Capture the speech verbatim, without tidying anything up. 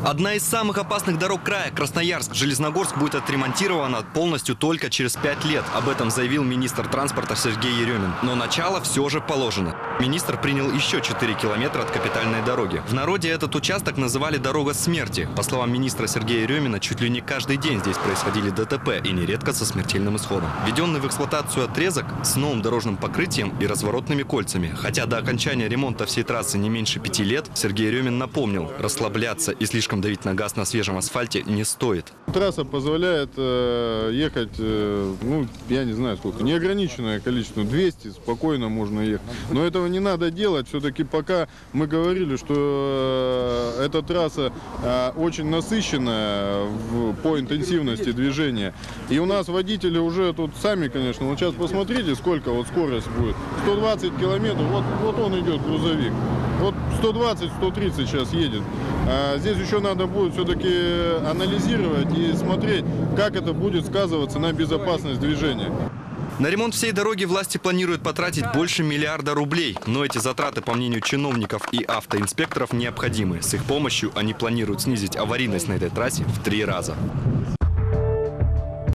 Одна из самых опасных дорог края, Красноярск-Железногорск, будет отремонтирована полностью только через пять лет. Об этом заявил министр транспорта Сергей Еремин. Но начало все же положено. Министр принял еще четыре километра от капитальной дороги. В народе этот участок называли «дорога смерти». По словам министра Сергея Еремина, чуть ли не каждый день здесь происходили ДТП, и нередко со смертельным исходом. Введенный в эксплуатацию отрезок с новым дорожным покрытием и разворотными кольцами. Хотя до окончания ремонта всей трассы не меньше пяти лет, Сергей Еремин напомнил, расслабляться и слишком давить на газ на свежем асфальте не стоит. Трасса позволяет э, ехать, э, ну, я не знаю сколько, неограниченное количество, двести спокойно можно ехать. Но этого не надо делать. Все-таки пока мы говорили, что э, эта трасса э, очень насыщенная в, по интенсивности движения. И у нас водители уже тут сами, конечно, вот сейчас посмотрите, сколько вот скорость будет. сто двадцать километров, вот, вот он идет, грузовик. Вот сто двадцать — сто тридцать сейчас едет. А здесь еще надо будет все-таки анализировать и смотреть, как это будет сказываться на безопасность движения. На ремонт всей дороги власти планируют потратить больше миллиарда рублей. Но эти затраты, по мнению чиновников и автоинспекторов, необходимы. С их помощью они планируют снизить аварийность на этой трассе в три раза.